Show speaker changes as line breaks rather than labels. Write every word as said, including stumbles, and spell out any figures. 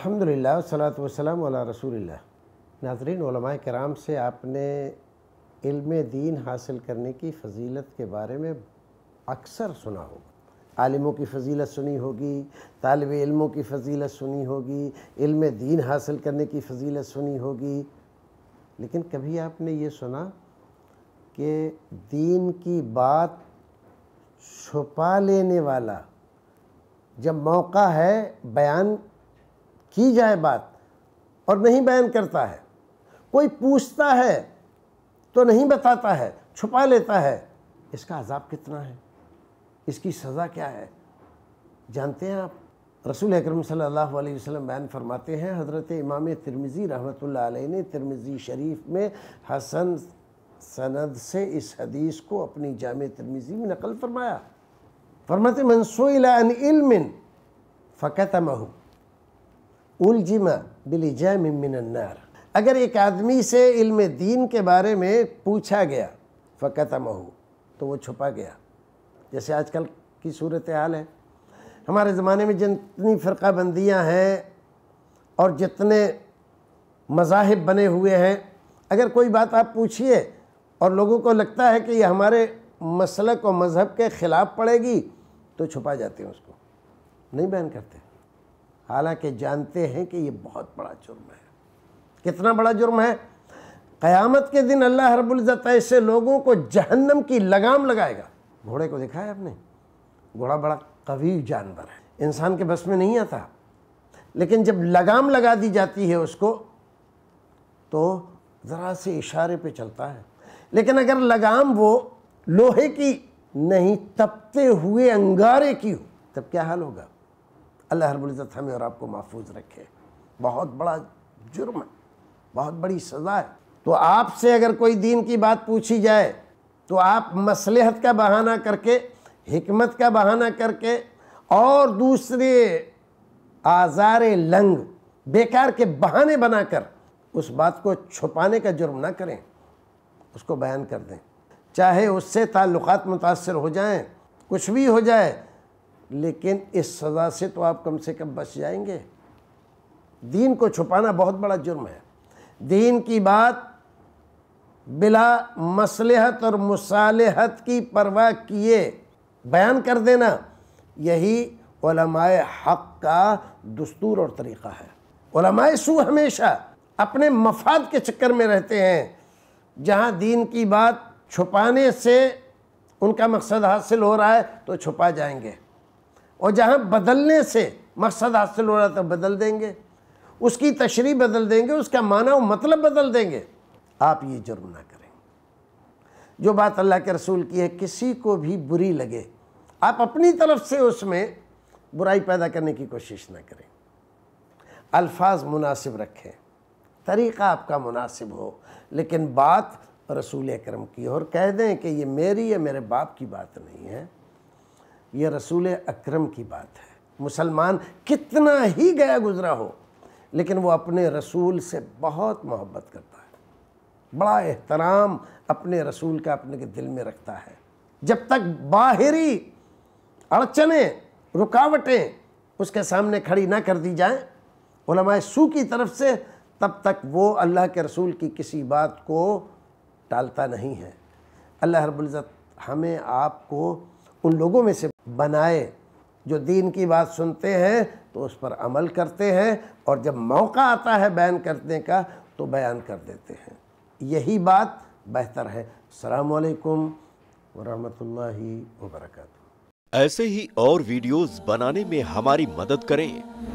الحمدللہ والصلاۃ والسلام علی رسول اللہ۔ ناظرین، علماء کرام سے آپ نے علم دین حاصل کرنے کی فضیلت کے بارے میں اکثر سنا ہوگا۔ عالموں کی فضیلت سنی ہوگی، طالب علموں کی فضیلت سنی ہوگی، علم دین حاصل کرنے کی فضیلت سنی ہوگی، لیکن کبھی آپ نے یہ سنا کہ دین کی بات چھپا لینے والا جب موقع ہے بیان کی جائے بات اور نہیں بیان کرتا ہے، کوئی پوچھتا ہے تو نہیں بتاتا ہے، چھپا لیتا ہے، اس کا عذاب کتنا ہے، اس کی سزا کیا ہے جانتے ہیں آپ؟ رسول اکرم صلی اللہ علیہ وسلم بیان فرماتے ہیں، حضرت امام ترمذی رحمۃ اللہ علیہ نے ترمذی شریف میں حسن سند سے اس حدیث کو اپنی جامع ترمذی میں نقل فرمایا۔ فرماتے من سئل عن علم فکتمہ الجم بلجام من النار، اگر ایک آدمی سے علم دین کے بارے میں پوچھا گیا فکتمہ تو وہ چھپا گیا۔ جیسے آج کل کی صورتحال ہے، ہمارے زمانے میں جتنی فرقہ بندیاں ہیں اور جتنے مذاہب بنے ہوئے ہیں، اگر کوئی بات آپ پوچھئے اور لوگوں کو لگتا ہے کہ یہ ہمارے مسلک و مذہب کے خلاف پڑے گی تو چھپا جاتے ہیں، اس کو نہیں بیان کرتے، حالانکہ جانتے ہیں کہ یہ بہت بڑا جرم ہے۔ کتنا بڑا جرم ہے؟ قیامت کے دن اللہ رب العزت ایسے لوگوں کو جہنم کی لگام لگائے گا۔ گھوڑے کو دیکھا ہے آپ نے؟ گھوڑا بڑا قوی جانور ہے، انسان کے بس میں نہیں آتا، لیکن جب لگام لگا دی جاتی ہے اس کو تو ذرا سے اشارے پہ چلتا ہے، لیکن اگر لگام وہ لوہے کی نہیں تپتے ہوئے انگارے کی ہو تب کیا حال ہوگا؟ اللہ رب العزت ہمیں اور آپ کو محفوظ رکھے۔ بہت بڑا جرم ہے، بہت بڑی سزا ہے۔ تو آپ سے اگر کوئی دین کی بات پوچھی جائے تو آپ مصلحت کا بہانہ کر کے، حکمت کا بہانہ کر کے اور دوسرے آزار لنگ بیکار کے بہانے بنا کر اس بات کو چھپانے کا جرم نہ کریں، اس کو بیان کر دیں، چاہے اس سے تعلقات متاثر ہو جائیں، کچھ بھی ہو جائے، لیکن اس سزا سے تو آپ کم سے کم بچ جائیں گے۔ دین کو چھپانا بہت بڑا جرم ہے۔ دین کی بات بلا مصلحت اور مصالحت کی پرواہ کیے بیان کر دینا، یہی علماء حق کا دستور اور طریقہ ہے۔ علماء سو ہمیشہ اپنے مفاد کے چکر میں رہتے ہیں، جہاں دین کی بات چھپانے سے ان کا مقصد حاصل ہو رہا ہے تو چھپا جائیں گے، اور جہاں بدلنے سے مقصد حاصل ہو رہا ہے تو بدل دیں گے، اس کی تشریح بدل دیں گے، اس کا معنی و مطلب بدل دیں گے۔ آپ یہ جرم نہ کریں۔ جو بات اللہ کے رسول کی ہے، کسی کو بھی بری لگے، آپ اپنی طرف سے اس میں برائی پیدا کرنے کی کوشش نہ کریں۔ الفاظ مناسب رکھیں، طریقہ آپ کا مناسب ہو، لیکن بات رسول اکرم کی اور کہہ دیں کہ یہ میری یا میرے باپ کی بات نہیں ہے، یہ رسول اکرم کی بات ہے۔ مسلمان کتنا ہی گیا گزرا ہو، لیکن وہ اپنے رسول سے بہت محبت کرتا ہے، بڑا احترام اپنے رسول کا اپنے دل میں رکھتا ہے۔ جب تک باہری اڑچنیں، رکاوٹیں اس کے سامنے کھڑی نہ کر دی جائیں علماء سو کی طرف سے، تب تک وہ اللہ کے رسول کی کسی بات کو ٹالتا نہیں ہے۔ اللہ رب العزت ہمیں آپ کو ان لوگوں میں سے بنائے جو دین کی بات سنتے ہیں تو اس پر عمل کرتے ہیں، اور جب موقع آتا ہے بیان کرنے کا تو بیان کر دیتے ہیں۔ یہی بات بہتر ہے۔ السلام علیکم ورحمۃ اللہ وبرکاتہ۔
ایسے ہی اور ویڈیوز بنانے میں ہماری مدد کریں۔